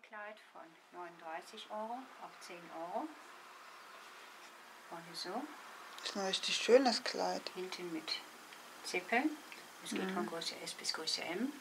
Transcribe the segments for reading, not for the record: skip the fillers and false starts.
Seidenkleid von 39 € auf 10 €. Vorne so. Das ist ein richtig schönes Kleid. Hinten mit Zippeln. Es geht von Größe S bis Größe M.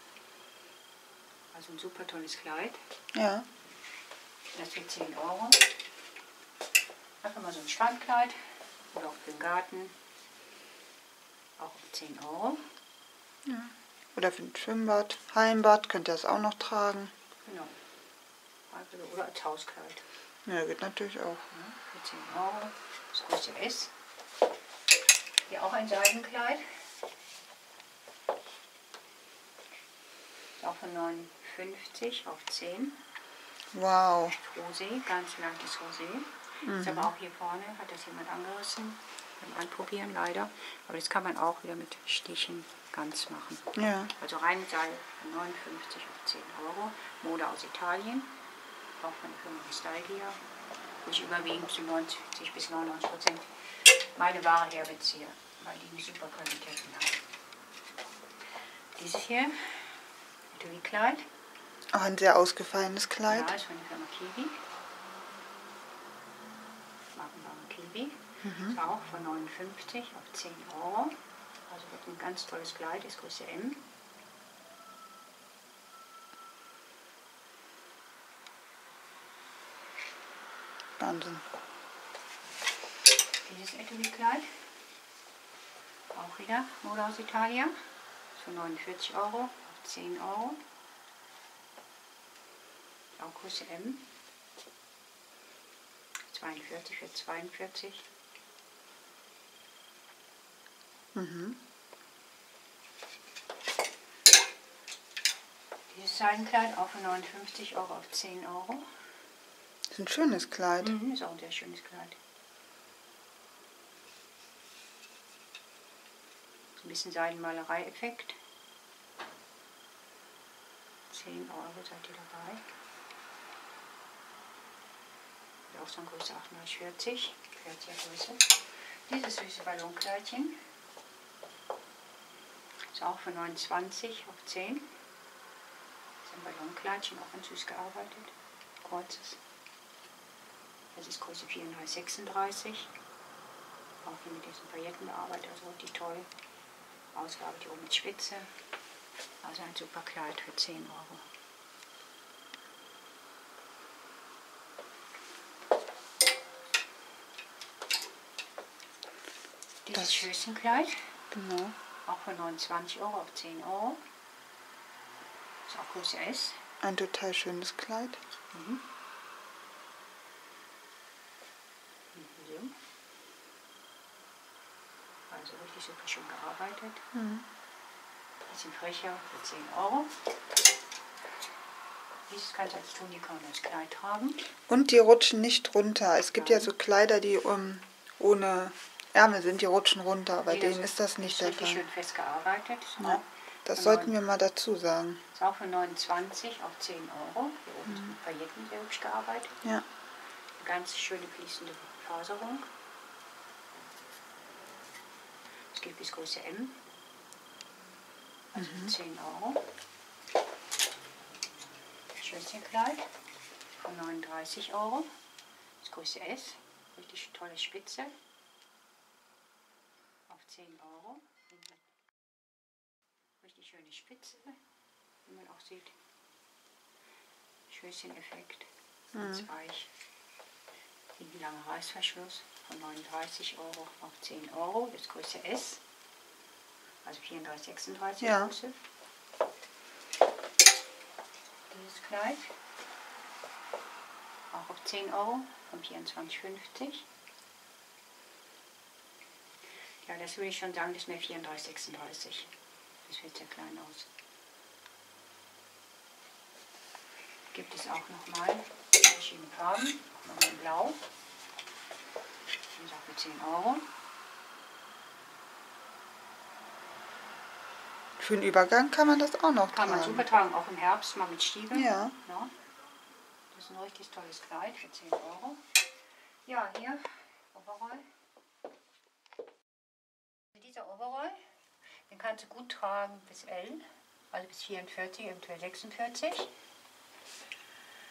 Also ein super tolles Kleid. Ja. Das für 10 €. Einfach mal so ein Strandkleid oder auch für den Garten. Auch auf 10 €. Ja. Oder für ein Schwimmbad, Hallenbad könnt ihr das auch noch tragen. Genau. Oder als Hauskleid. Ja, geht natürlich auch. Ja, für 10 €. Das Größe S. Hier auch ein Seidenkleid. Ist auch von 59 auf 10. Wow. Rosé, ganz leichtes Rosé. Ist aber auch hier vorne, hat das jemand angerissen. Beim Anprobieren leider. Aber das kann man auch wieder mit Stichen ganz machen. Ja. Also rein Seil von 59 auf 10 €. Mode aus Italien. Auch von der Firma Nostalgia. Wo ich überwiegend zu 90 bis 99% meine Ware herbeziehe, weil die eine super Qualitäten haben. Dieses hier, Etui-Kleid. Auch ein sehr ausgefallenes Kleid. Ja, ist von der Firma Kiwi. Markenware Kiwi. Ist auch von 59 auf 10 €. Also wird ein ganz tolles Kleid, ist Größe M. Wahnsinn. Dieses Etui-Kleid. Auch wieder Mode aus Italien. Ist von 49 € auf 10 €. Auch Größe M. 42 für 42. Dieses Seidenkleid auch von 59 € auf 10 €. Das ist ein schönes Kleid. Ist auch ein sehr schönes Kleid. Ein bisschen Seidenmalerei-Effekt. 10 € seid ihr dabei. Auch so eine Größe 38, 40er Größe. Dieses süße Ballonkleidchen ist auch von 29 auf 10. Das ist ein Ballonkleidchen, auch ganz süß gearbeitet. Kurzes. Das ist Größe 34, 36. Auch hier mit diesen Pailletten bearbeitet, also richtig toll. Ausgearbeitet hier oben mit Spitze. Also ein super Kleid für 10 €. Dieses Schößenkleid, Genau. auch von 29 € auf 10 €. Ist auch Größe S. Ein total schönes Kleid. So. Also richtig super schön gearbeitet. Bisschen frecher für 10 €. Dieses kannst du als Tunika und als Kleid tragen. Und die rutschen nicht runter. Es gibt ja so Kleider, die ohne Ärmel sind, die rutschen runter. Bei denen ist das nicht der richtig Fall. schön fest gearbeitet. Ja, das sollten wir mal dazu sagen. Ist auch von 29 auf 10 €. Hier oben ist mit Pailletten sehr hübsch gearbeitet. Ja. Eine ganz schöne fließende Faserung. Es geht bis Größe M. Also 10 €. Schößchenkleid von 39 €. Das Größe S. Richtig tolle Spitze. Auf 10 €. Richtig schöne Spitze, wie man auch sieht. Schößchen-Effekt. Ganz weich. Hinten langer Reißverschluss von 39 € auf 10 €. Das Größe S. Also 34, 36 Ja. Größe. Dieses Kleid. Auch auf 10 € von 24,50. Ja, das würde ich schon sagen, das ist mir 34, 36. Das wird sehr klein aus. Gibt es auch nochmal verschiedene Farben. Nochmal in Blau. Das ist auch für 10 €. Für den Übergang kann man das auch noch Kann man tragen. super tragen, auch im Herbst mal mit Stiefeln. Ja. Ja. Das ist ein richtig tolles Kleid für 10 €. Ja, hier Overall. Dieser Overall, den kannst du gut tragen bis L, also bis 44, eventuell 46.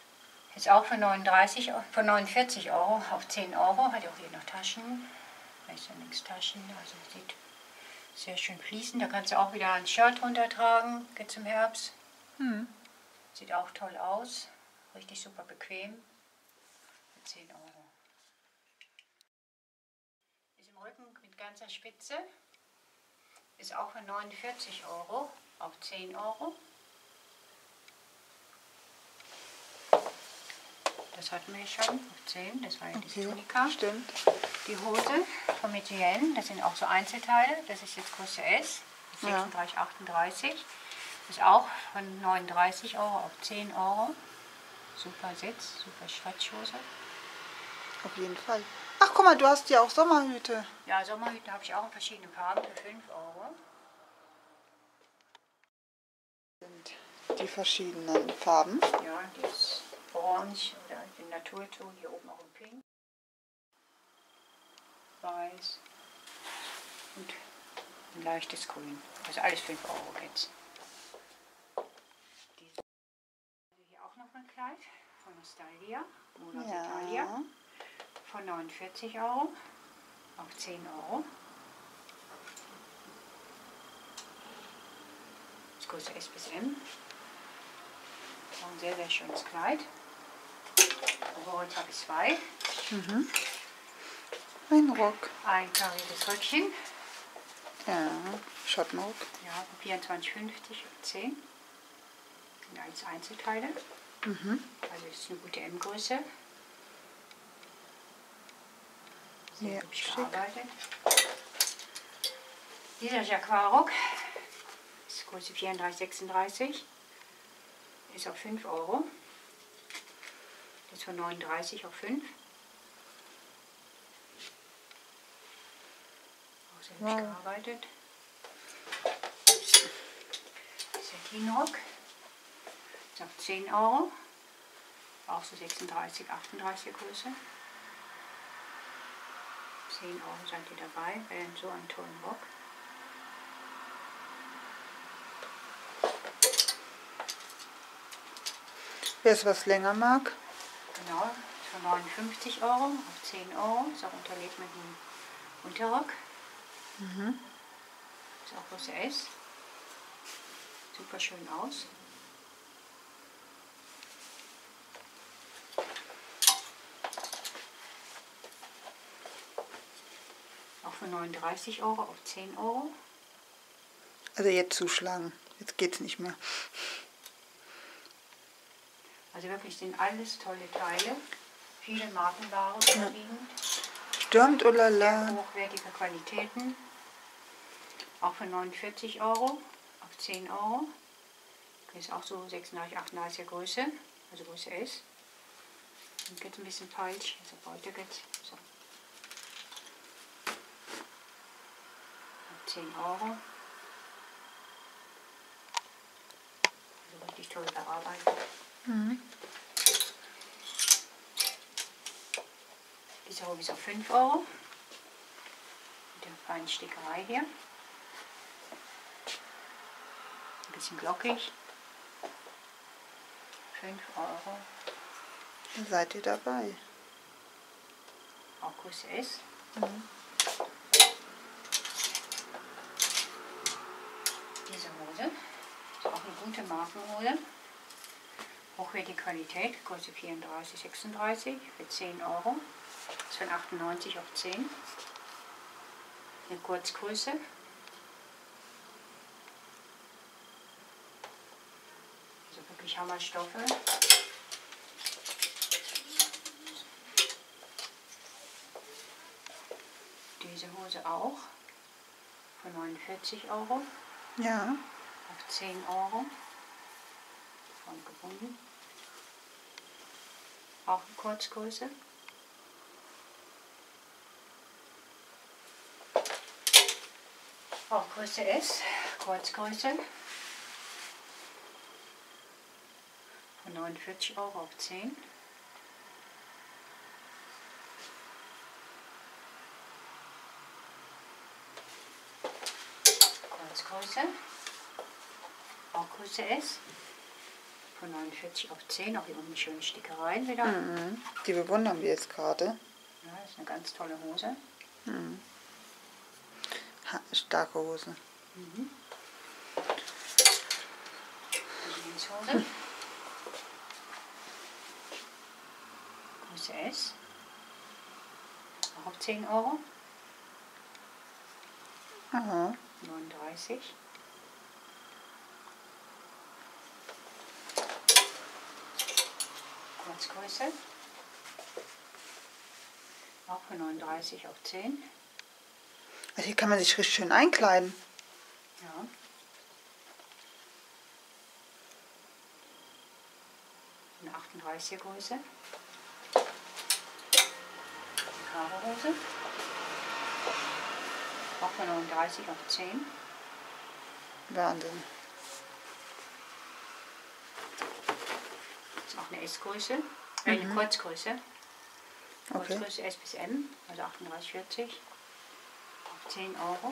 Ist auch von 49 Euro auf 10 Euro. Hat auch hier noch Taschen. Rechts und links Taschen. Also sieht sehr schön fließend. Da kannst du auch wieder ein Shirt runtertragen. Geht zum Herbst. Sieht auch toll aus. Richtig super bequem. Für 10 Euro. Ist im Rücken mit ganzer Spitze. Ist auch von 49 Euro auf 10 Euro. Das hatten wir schon auf 10, das war ja die Tunika. Stimmt. Die Hose von Metienne, das sind auch so Einzelteile, das ist jetzt Größe S, 36, 38. Ist auch von 39 Euro auf 10 Euro. Super Sitz, super Stretchhose. Auf jeden Fall. Ach, guck mal, du hast ja auch Sommerhüte. Ja, Sommerhüte habe ich auch in verschiedenen Farben für 5 Euro. Sind die verschiedenen Farben. Ja, die ist orange oder den Naturton, hier oben auch in pink. Weiß und ein leichtes Grün. Also alles 5 Euro jetzt. Hier auch noch ein Kleid von Nostalgia, Moda Italia, von 49 Euro auf 10 Euro. Das Größe S bis M. Auch ein sehr, sehr schönes Kleid. Overalls habe ich 2. Ein Rock. Ein kariertes Röckchen. Ja, Schottenrock. Ja, 24,50 auf 10. Sind alles Einzelteile. Also ist eine gute M-Größe. Sehr hübsch gearbeitet. Dieser Jacquard-Rock ist Größe 34, 36. Ist auf 5 Euro. Das ist von 39 auf 5. Auch sehr hübsch gearbeitet. Satinrock ist auf 10 Euro. Auch so 36, 38 Größe. 10 Euro seid ihr dabei bei so einem tollen Rock. Wer es was länger mag. Genau, für 59 Euro auf 10 Euro. Ist auch unterlegt mit einem Unterrock. Ist auch Größe S. Super schön aus. Auch für 39 Euro auf 10 Euro. Also jetzt zuschlagen. Jetzt geht's nicht mehr. Also wirklich sind alles tolle Teile. Viele Markenware überwiegend. Stürmt, oh la la. Hochwertige Qualitäten. Auch für 49 Euro auf 10 Euro. Ist auch so 36, 38er Größe. Also Größe S. Und jetzt ein bisschen falsch. Also heute geht's so. Auf 10 Euro. Also richtig toll bearbeitet. Diese Hose ist auf 5 Euro. Mit der feinen Stickerei hier. Ein bisschen glockig. 5 Euro. Dann seid ihr dabei. Auch Größe S. Diese Hose ist auch eine gute Markenhose. Hochwertige Qualität, Größe 34, 36 für 10 Euro. Das ist von 98 auf 10. Eine Kurzgröße. Also wirklich Hammerstoffe. Diese Hose auch. Von 49 Euro Ja. auf 10 Euro. Vorn gebunden. Auch eine Kurzgröße. Auch Größe S, Kurzgröße. Von 49 Euro auf 10. Kurzgröße. Auch Größe S. Von 49 auf 10, auch hier unten schöne Stickereien wieder. Mhm. Die bewundern wir jetzt gerade. Ja, das ist eine ganz tolle Hose. Mhm. Starke Hose. Mhm. Die Jeanshose. Größe S. Auch auf 10 Euro. Aha. 39. Kurzgröße. Auch von 39 auf 10. Also hier kann man sich richtig schön einkleiden. Ja. Eine 38er Größe. Die Karo-Hose. Auch von 39 auf 10. Wahnsinn. Das ist auch eine S-Größe. Eine Kurzgröße. Okay. Kurzgröße S bis M, also 38, 40. Auf 10 Euro.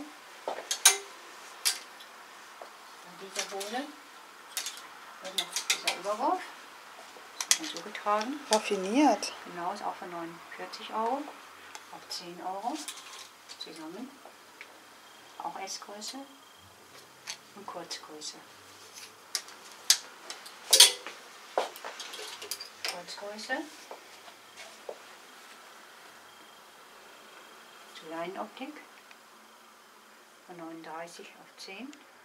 Und diese Hose. Und noch dieser Überwurf. Das wird dann so getragen. Raffiniert. Genau, ist auch von 49 Euro. Auf 10 Euro. Zusammen. Auch S-Größe. Und Kurzgröße. Kurzgröße. Zu Leinenoptik. Von 39 auf 10.